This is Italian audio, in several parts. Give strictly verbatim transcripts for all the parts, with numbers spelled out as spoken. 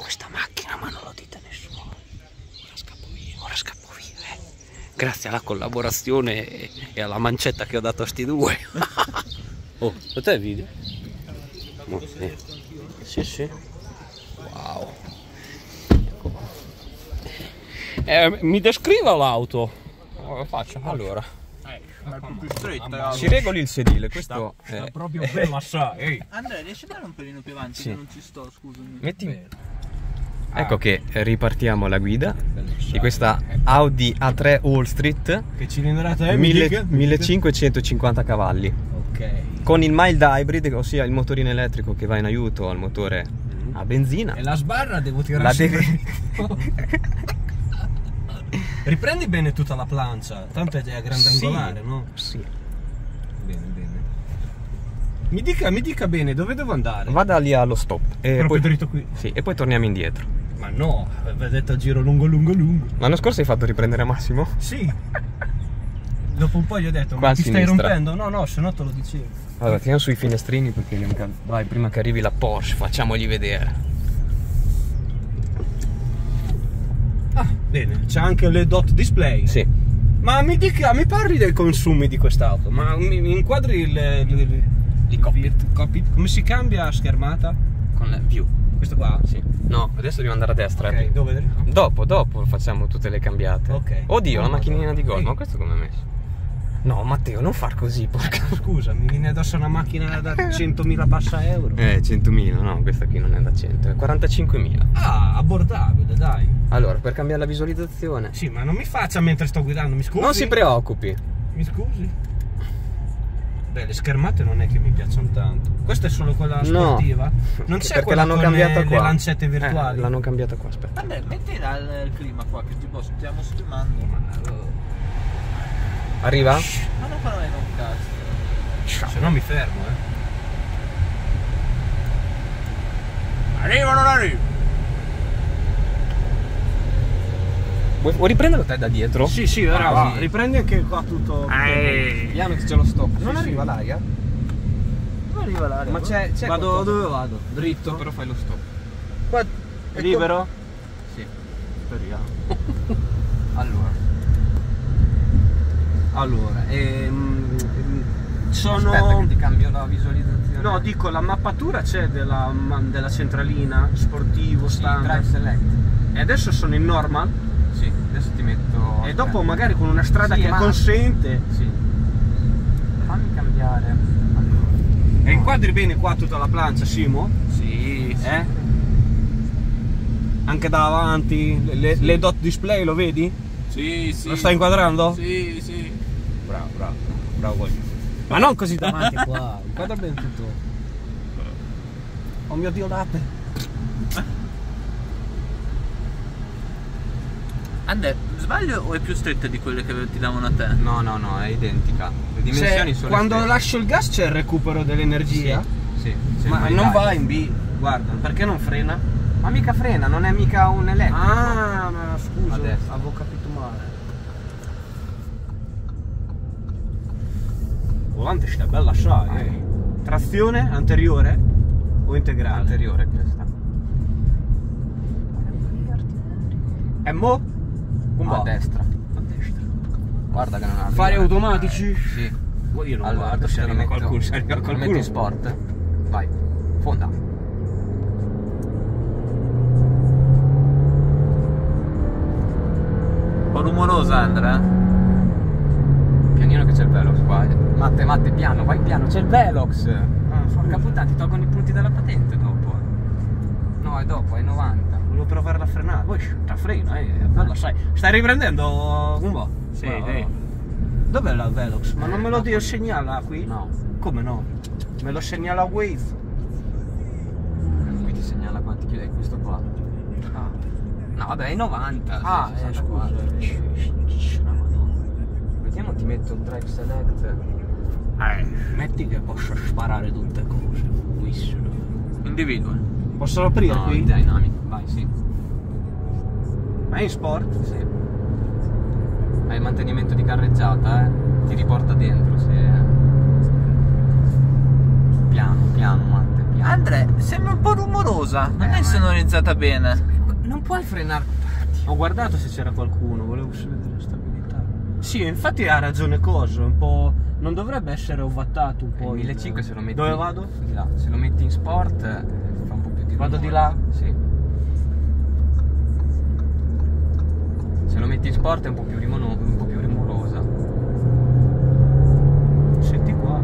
questa macchina, ma non lo dite a nessuno. Ora scappo via, ora scappo via, eh. Grazie alla collaborazione e, e alla mancetta che ho dato a sti due. Oh, lo te il video? Oh, sì. Sì, sì. Wow. Eh, mi descriva l'auto. Oh, lo faccio, allora. Ma è più stretta. Si regoli il sedile, questo sta, è... sta proprio bella, sai. Andrea, riesci a andare un pelino più avanti? Sì. Che non ci sto, scusami. Metti... Ecco che ripartiamo la guida di questa Audi A tre All Street. Che cilindrata è? millecinquecentocinquanta cavalli. Ok. Con il mild hybrid, ossia il motorino elettrico che va in aiuto al motore a benzina. E la sbarra devo tirare La sempre. devi... Riprendi bene tutta la plancia, tanto è a grandangolare, sì, no? Sì. Bene, bene. Mi dica, mi dica bene, dove devo andare? Vada lì allo stop. E Proprio poi... dritto qui? Sì, e poi torniamo indietro. Ma no, aveva detto il giro lungo lungo lungo. L'anno scorso hai fatto riprendere Massimo? Sì. Dopo un po' gli ho detto, Qua ma a ti stai sinistra. rompendo? No, no, se no te lo dicevo. Allora, tiriamo sui finestrini perché vai prima che arrivi la Porsche, facciamogli vedere. Ah, bene, c'è anche le dot display. Sì. Ma mi dica, mi parli dei consumi di quest'auto? Ma mi, mi inquadri il, il, il, il cockpit, cockpit? Come si cambia schermata? Con la view. Questo qua? Sì. No, adesso devo andare a destra. Ok, dove? Dopo, dopo facciamo tutte le cambiate. Ok. Oddio, la Oh, macchinina di golf, Ehi. ma questo come è messo? No, Matteo, non far così, porca. Scusa, mi viene addosso una macchina da centomila passa euro. Eh, centomila, no, questa qui non è da cento, è quarantacinquemila. Ah, abbordabile, dai. Allora, per cambiare la visualizzazione. Sì, ma non mi faccia mentre sto guidando, mi scusi? Non si preoccupi. Mi scusi? Beh, le schermate non è che mi piacciono tanto. Questa è solo quella sportiva? No, Non c'è perché quella l'hanno con cambiata le, qua. le lancette virtuali? Eh, l'hanno cambiata qua, aspetta. Andrea, metti là il, il clima qua, che tipo stiamo stimando. Arriva? Ma non parla mai con cazzo. Se no mi fermo, eh. Arriva o non arriva? Vuoi, vuoi riprenderlo te da dietro? Sì, sì, ora Ah, va. così. Riprendi anche qua tutto. Eh, piano che c'è lo stop. Non Sì, arriva sì. l'aria? Dove arriva l'aria? Ma c'è, c'è Vado qualcosa. dove vado? Dritto? Però fai lo stop. Qua, È libero? Sì. Speriamo. Allora. Allora, ehm, sono... Aspetta che ti cambio la visualizzazione. No, dico, la mappatura c'è della, della centralina, sportivo, sì, standard. drive select. E adesso sono in normal. Sì, adesso ti metto. E dopo magari con una strada Sì, che ma- consente. Sì. Fammi cambiare. Allora. E inquadri bene qua tutta la plancia, Simo? Sì, sì. Eh? Anche davanti, le, Sì. le dot display, lo vedi? Sì, sì. Lo stai inquadrando? Sì, sì. Bravo, bravo, bravo voi. Ma non così davanti qua, inquadra bene tutto. Oh mio Dio, l'ape. Andrea, sbaglio o è più stretta di quelle che ti davano a te? No, no, no, è identica. Le dimensioni Se- sono quando le stesse. lascio il gas c'è il recupero dell'energia? Sì, sì. Ma Se non vai- va in B, guarda, perché non frena? Ma mica frena, non è mica un elettrico. Ah, ma scusa, Adesso. avevo capito male. Volante sta bella assai, eh. Trazione anteriore o integrale? Anteriore questa. E mo? Un A po'. destra. A destra. Guarda che non arriva. Fari automatici? Sì. Io non Allora, guardo, se adesso arriva lo metto, qualcuno, se arriva lo qualcuno. metto in sport. Vai. Fonda. Un po' rumorosa, Andrea. Pianino che c'è il Velox qua. Matte, Matte, piano, vai piano, c'è il Velox. Ah, Porca puttana, ti tolgono i punti della patente dopo. No, è dopo, è novanta. Volevo provare la frenata. Poi sta frena, eh. Bella, sai. Stai riprendendo un po'? Sì, Va, sì. va. Dov'è la Velox? Ma non me lo dio segnala qui? No. Come no? Me lo segnala Waze. Qui ti segnala quanti chilometri questo qua. Ah, No, vabbè, è novanta. ah sì, eh, sessantaquattro. scusa. La Madonna. Vediamo, ti metto il drive select. Eh, metti che posso sparare tutte cose. Wissero. Individua. Posso aprire No, qui? dynamic, vai, sì. Ma è in sport? Sì. Hai il mantenimento di carreggiata, eh. Ti riporta dentro se. Piano, piano, Matte, piano. Andre, sembra un po' rumorosa, non è sonorizzata bene. Non puoi frenare. Ho guardato se c'era qualcuno, volevo vedere la stabilità. Sì, infatti ha ragione Coso, un po'. Non dovrebbe essere ovattato un po'. Il millecinquecento se lo metti. Dove vado? Di là. Se lo metti in sport fa un po' più di Vado rumore. di là? Sì. Se lo metti in sport è un po' più, rimono... un po' più rumorosa. Senti qua.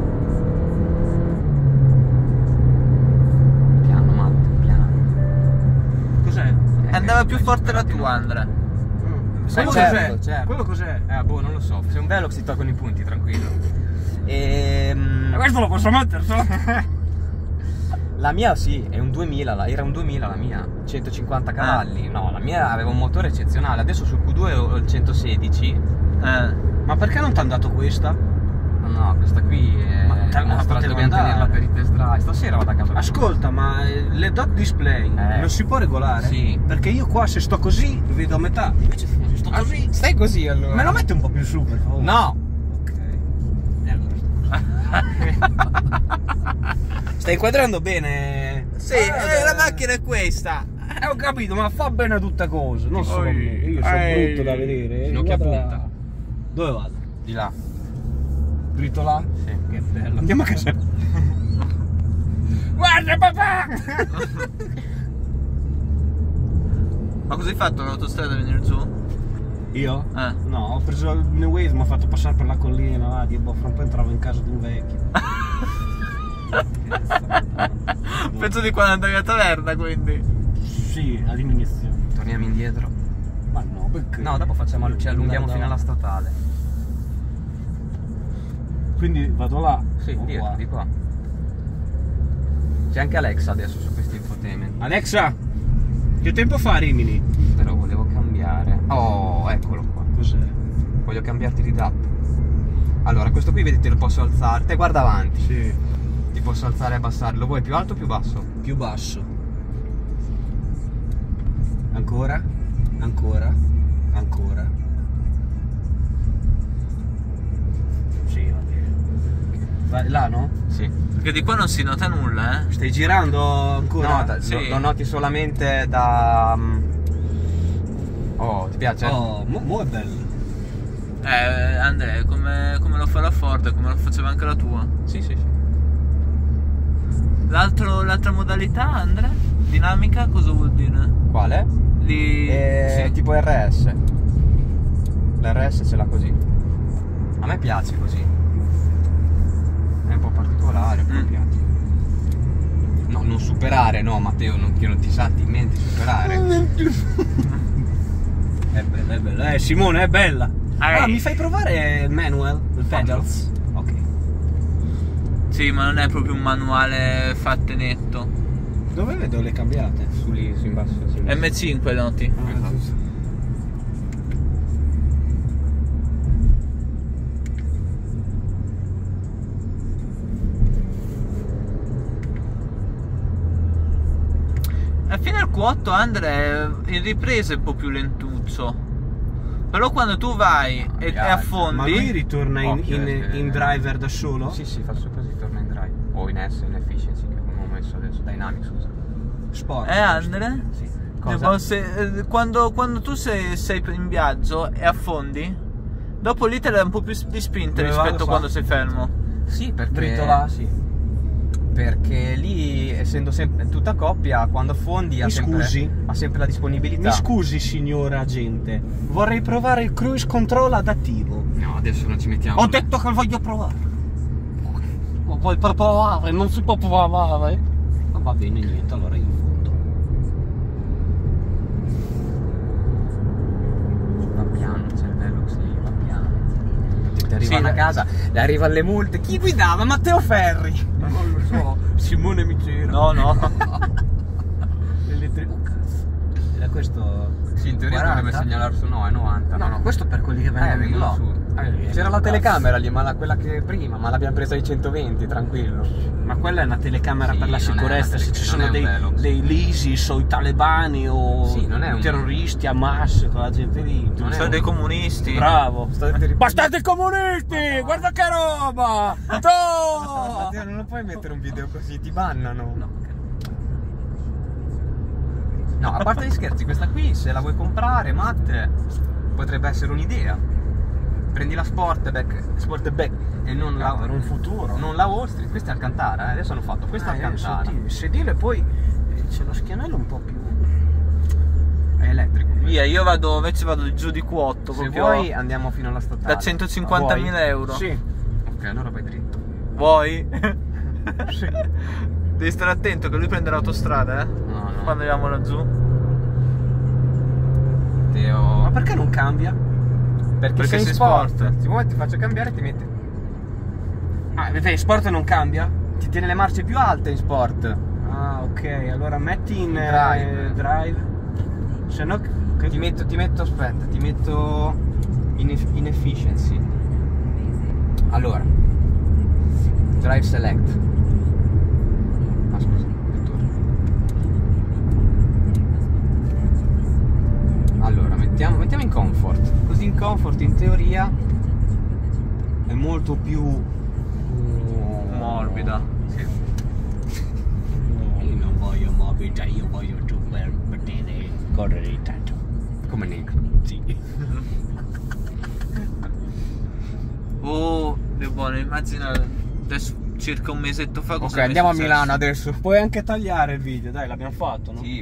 Piano, Matt, piano. Cos'è? Eh, Andava beh, più beh, forte la superati tua, no. Andre. Mm. Sai, Quello certo, cos'è? certo. Quello cos'è? Eh, boh, non lo so. Se è un bello si toccano i punti, tranquillo. Ehm... questo lo posso mettere, so? La mia sì, è un duemila, la- era un duemila la mia, centocinquanta cavalli. No, la mia aveva un motore eccezionale. Adesso sul Q due ho il centosedici. Eh. Ma perché non ti hanno dato questa? No, no, questa qui è Ma te la mostra, potevano dobbiamo dare. tenerla per i test drive. Stasera vado a casa. Ascolta, ma eh, le dot display Eh. non si può regolare? Sì. Perché io qua se sto così vedo a metà. Invece se sto così. Stai così allora. Me lo metti un po' più su, per favore? No! Ok. E allora. Stai inquadrando bene? Sì, Ah, eh, la eh, macchina è questa. Eh, ho capito, ma fa bene a tutte cose, non solo a me. Oi. Io sono Ehi. brutto da vedere. Ginocchia a Guarda punta. là. Dove vado? Di là. Dritto là? Sì. Che bello. Andiamo a casa. Guarda papà! Ma cosa hai fatto all'autostrada a venire giù? Io? Eh. No, ho preso il New Waze, mi ha fatto passare per la collina, là, di boh, fra un po' entravo in casa di un vecchio. Penso di quando andavi a taverna, quindi. Sì, all'inizio. Torniamo indietro. Ma no, perché? No, dopo facciamo, ci allunghiamo No, no. fino alla statale. Quindi vado là. Sì, o dietro, qua? di qua. C'è anche Alexa adesso su questi infotainment. Alexa, che tempo fa a Rimini? Però volevo cambiare. Oh, eccolo qua. Cos'è? Voglio cambiarti di D A P. Allora, questo qui vedete lo posso alzare. Te guarda avanti. Sì. Ti posso alzare e abbassare. Lo vuoi più alto o più basso? Più basso. Ancora? Ancora? Ancora? Sì, va bene. Vai là, no? Sì. Perché di qua non si nota nulla, eh. Stai girando ancora? No, da- Sì. lo, lo noti solamente da... mm, Oh, ti piace? Oh, mo, mo è bello. Eh, Andrea, come, come lo fa la Ford, come lo faceva anche la tua. Sì, sì, sì. L'altro, l'altra modalità, Andrea? Dinamica, cosa vuol dire? Quale? Lì... È sì. tipo R S. L'R S ce l'ha così. A me piace così. È un po' particolare, però Mm. piace. No, non superare, no, Matteo, non, che non ti salti in mente superare. È bella, è bella. Eh, Simone, è bella. Ah, Ah, mi fai provare il manual? Il pedals? Ok. Sì, ma non è proprio un manuale fatto e netto. Dove vedo le cambiate? Su lì, su in basso. Su M cinque noti. Ah, Esatto. giusto. Alla fine il Q otto, Andrea, in ripresa è un po' più lentuccio. Però quando tu vai e, e viaggia. affondi... Ma lui ritorna in, Occhio, in- eh, in driver da solo? Sì, sì, faccio così, torna in drive. O in S, in efficiency, che come ho messo adesso. Dynamic, scusa. Sport. Eh, Andre? Sì. Tipo, Cosa? se- eh, quando, quando tu sei, sei in viaggio e affondi, dopo lì te dà un po' più di spinta Dove rispetto vado, a fa? quando sei fermo. Sì, perché... Dritto là, sì. Perché lì, essendo sempre tutta coppia, quando affondi ha Mi sempre, scusi? ha sempre la disponibilità. Mi scusi, signora agente. Vorrei provare il cruise control adattivo. No, adesso non ci mettiamo. Ho detto che voglio provare. Ma poi per provare non si può provare. Ma va bene, niente, allora io fondo. Va piano, c'è il Velux lì, va piano. Ti arrivano Sì, a casa, le arrivano le multe. Chi guidava? Matteo Ferri. Non lo so, Simone Micera. No, no. L'elettrico. Cazzo. E questo. Sì, in teoria quaranta? dovrebbe segnalare su no, è novanta. No, no, questo per quelli che Eh, vengono di vengono là. su. Eh, C'era la cazzo. telecamera lì, ma la- quella che prima, ma l'abbiamo presa ai centoventi, tranquillo. Ma quella è una telecamera Sì, per la non è una sicurezza, se tele- ci non sono è un dei, Velox. dei l'ISIS o i talebani o Sì, non è un- terroristi, Hamas, quella gente lì. Non è Sono un- dei comunisti. Bravo. State Bastardi comunisti! Guarda che roba! No! Matteo, non lo puoi mettere un video così, ti bannano. No, No, a parte gli scherzi, questa qui se la vuoi comprare, Matt, potrebbe essere un'idea. Prendi la Sportback, Sportback e non la, per un futuro. non la Wall Street. Questa è Alcantara, eh. Adesso hanno fatto questa Ah, è Alcantara. sottile. Il sedile poi eh, c'è lo schienale un po' più. È elettrico. questo. Via, io vado, invece vado giù di quattro. Se proprio vuoi andiamo fino alla statale. da centocinquantamila euro. Sì. Ok, allora vai dritto. Vuoi? Devi stare attento che lui prende l'autostrada, eh? No, no. Quando andiamo laggiù. Teo. Ma perché non cambia? Perché, Perché sei in sei sport. sport. Se vuoi ti faccio cambiare ti metti. Ah, vedete, in sport non cambia? Ti tiene le marce più alte in sport. Ah, ok, allora metti in eh, Drive. drive. Se no. che- Ti metto, ti metto, aspetta, ti metto in, in efficiency. Allora, drive select. Ah, scusa, vettore. Allora, mettiamo, mettiamo in comfort. Così in comfort, in teoria, è molto più Morbida. Sì. Io non voglio morbida, io voglio super potere correre tanto. Come Nick. Sì. Oh, che buono, immagina adesso circa un mesetto fa cosa Ok, mi è andiamo a successo. Milano adesso. Puoi anche tagliare il video, dai, l'abbiamo fatto, no? Sì,